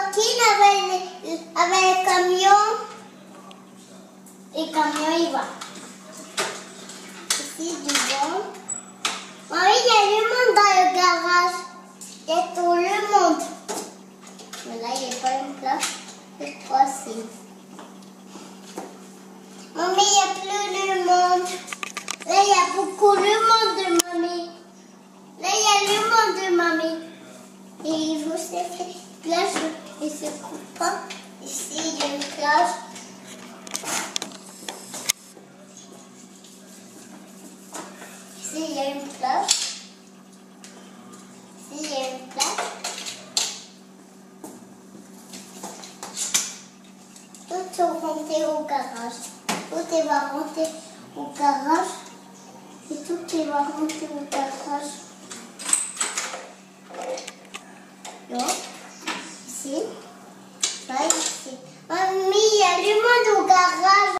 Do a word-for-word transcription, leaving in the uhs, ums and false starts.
Joaquin avec, avec le camion. Et le camion, il va. Ici, devant. Maman, il y a le monde dans le garage. Il y a tout le monde. Mais là, il n'y a pas une place. C'est trois ici. Maman, il n'y a plus de monde. Là, il y a beaucoup de monde de mamie. Là, il y a le monde de mamie. Et il faut se faire une plage et se coupe pas. Ici, il y a une plage. Ici, il y a une plage. Ici, il y a une plage. Tout est rentré au garage. Tout est va rentrer au garage. Et tout est va rentrer au garage. Là, ici, là, ici. Mamie, il y a du monde au garage.